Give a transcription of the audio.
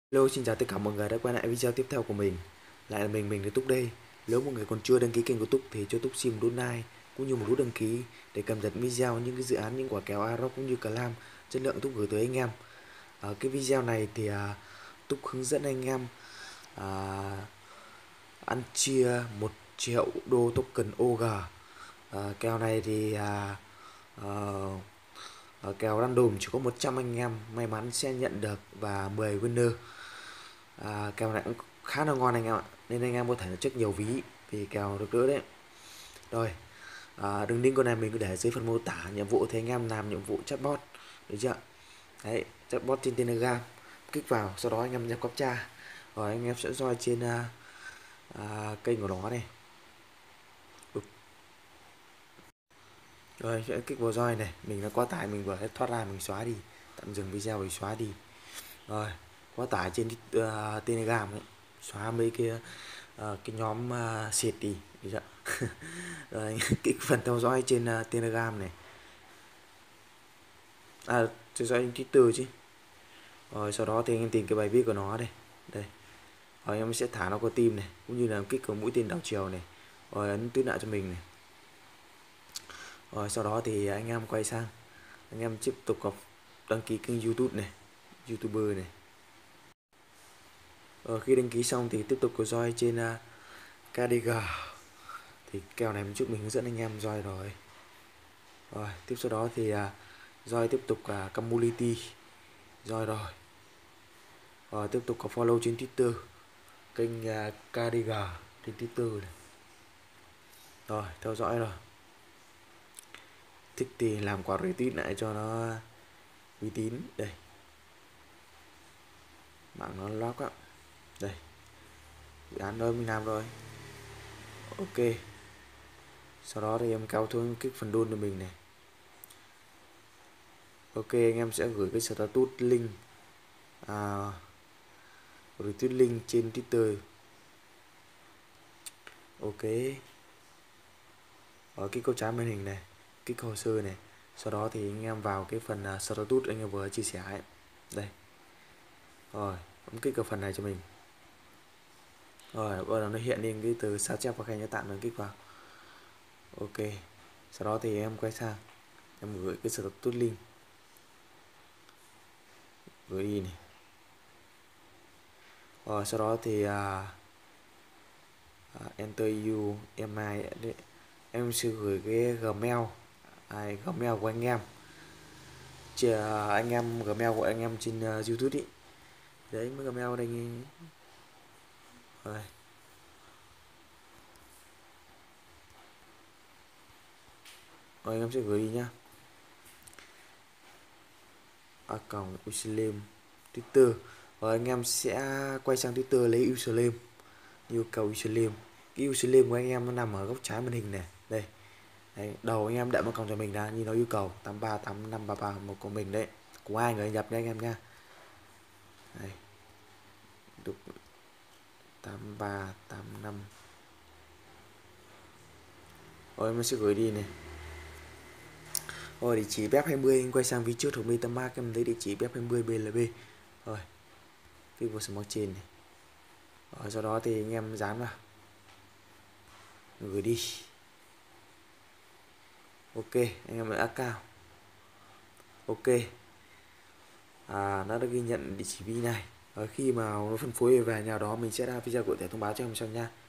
Hello, xin chào tất cả mọi người đã quay lại video tiếp theo của mình. Lại là mình là Túc đây. Nếu mọi người còn chưa đăng ký kênh của Túc thì cho Túc xin một nút like cũng như một nút đăng ký để cập nhật video những cái dự án, những quả kèo Arox cũng như clam chất lượng Túc gửi tới anh em. Ở cái video này thì Túc hướng dẫn anh em à, ăn chia 1 triệu đô token OG. Kèo này thì kèo random chỉ có 100 anh em may mắn sẽ nhận được và 10 winner. Kèo này cũng khá là ngon anh em ạ, nên anh em có thể check nhiều ví vì kèo được đỡ đấy. Rồi, đường link con này mình cứ để dưới phần mô tả. Nhiệm vụ thì anh em làm nhiệm vụ chatbot, được chưa? Đấy, chatbot trên Telegram, kích vào sau đó anh em nhập captcha rồi anh em sẽ join trên kênh của nó này. Rồi sẽ kích vào join này, mình đã quá tải, mình vừa thoát ra, mình xóa đi, tạm dừng video rồi xóa đi. Rồi quá tải trên Telegram ấy, xóa mấy cái nhóm xịt đi, được chưa? Rồi cái phần theo dõi trên Telegram này, theo dõi trên Twitter chứ. Rồi sau đó thì anh em tìm cái bài viết của nó đây, đây. Rồi em sẽ thả nó qua tim này, cũng như là kích vào mũi tên đảo chiều này, rồi ấn tuyết lại cho mình này. Rồi sau đó thì anh em quay sang, anh em tiếp tục đăng ký kênh YouTube này, YouTuber này. Khi đăng ký xong thì tiếp tục có join trên KDG. Thì kèo này một chút mình hướng dẫn anh em join rồi. Rồi tiếp sau đó thì join tiếp tục community join rồi. Rồi tiếp tục có follow trên Twitter kênh KDG trên Twitter này. Rồi theo dõi rồi. Thích thì làm quả retweet lại cho nó uy tín. Đây, mạng nó lock á. Đây, dự án đó mình làm rồi. Ok, sau đó thì em kéo xuống kích phần đôn cho mình này. Ok, anh em sẽ gửi cái status link retweet link trên Twitter. Ok, ở cái câu trái màn hình này, kích hồ sơ này, sau đó thì anh em vào cái phần status anh em vừa chia sẻ ấy. Đây, rồi bấm kích vào phần này cho mình. Rồi bắt đầu nó hiện lên cái từ sao chép và khen cho tạm, mình kích vào. Ok, sau đó thì em quay sang, em gửi cái status link, gửi đi này. Rồi sau đó thì enter you email đấy. Em sẽ gửi cái Gmail, Gmail của anh em. Anh em Gmail của anh em trên YouTube ý. Đấy, mới Gmail đây. Rồi. Rồi anh em sẽ gửi đi nhá. Account username Twitter. Rồi anh em sẽ quay sang Twitter lấy username, yêu cầu username. Cái username của anh em nó nằm ở góc trái màn hình này. Đây. Đấy, đầu anh em đợi một còng cho mình ra như nó yêu cầu 838533 một của mình đấy, của ai người nhập đấy anh em nha. Đây, được 8385. Rồi em sẽ gửi đi này. Rồi địa chỉ BF20, anh quay sang ví trước thuộc MetaMask, em lấy địa chỉ BF20 BLB. Rồi cái vào smart chain này. Rồi sau đó thì anh em dán vào, gửi đi. Ok, anh em đã cao. Ok, nó đã ghi nhận địa chỉ ví này. Khi mà nó phân phối về nhà đó mình sẽ ra video cụ thể thông báo cho em sau nha.